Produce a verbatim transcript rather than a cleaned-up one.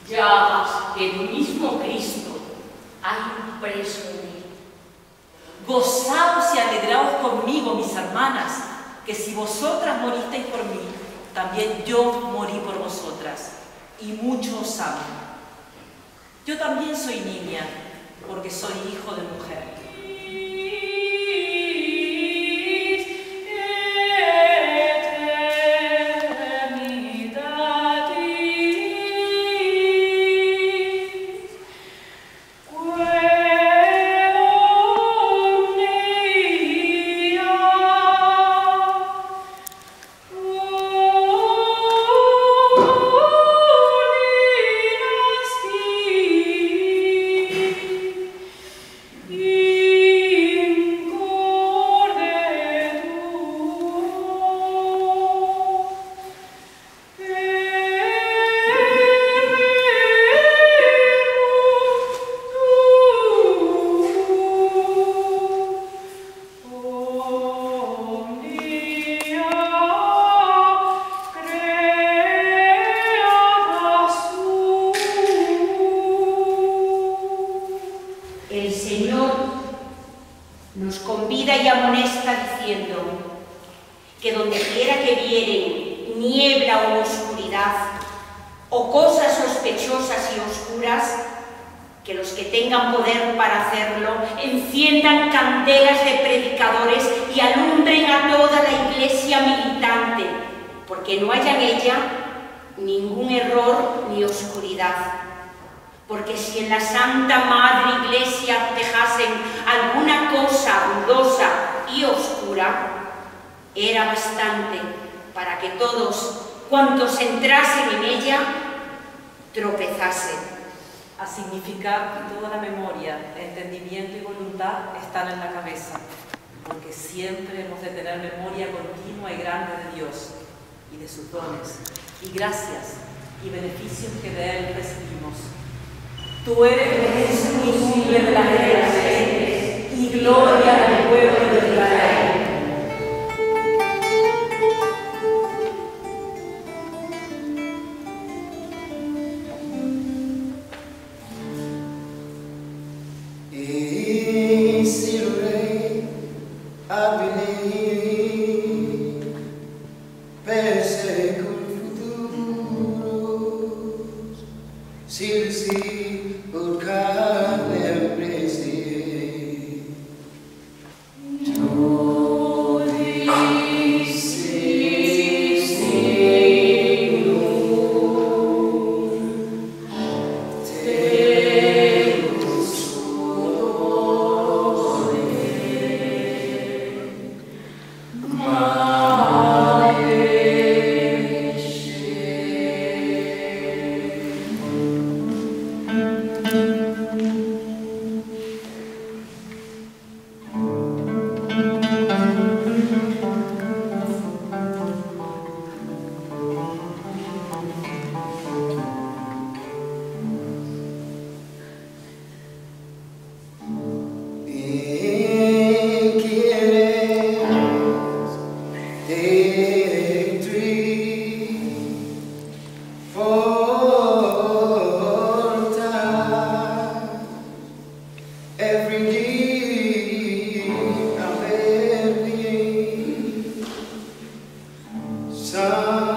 llagas el mismo Cristo, hay un preso en él. Gozaos y alegraos conmigo, mis hermanas, que si vosotras moristeis por mí, también yo morí por vosotras, y mucho os amo. Yo también soy niña, porque soy hijo de mujer. El Señor nos convida y amonesta diciendo que donde quiera que vieren niebla o oscuridad o cosas sospechosas y oscuras, que los que tengan poder para hacerlo enciendan candelas de predicadores y alumbren a toda la iglesia militante, porque no haya en ella ningún error ni oscuridad. Porque si en la Santa Madre Iglesia dejasen alguna cosa dudosa y oscura, era bastante para que todos cuantos entrasen en ella tropezasen. A significar que toda la memoria, entendimiento y voluntad están en la cabeza, porque siempre hemos de tener memoria continua y grande de Dios y de sus dones, y gracias y beneficios que de Él recibimos. Tú eres invisible de las gentes y gloria del pueblo de Israel. Sun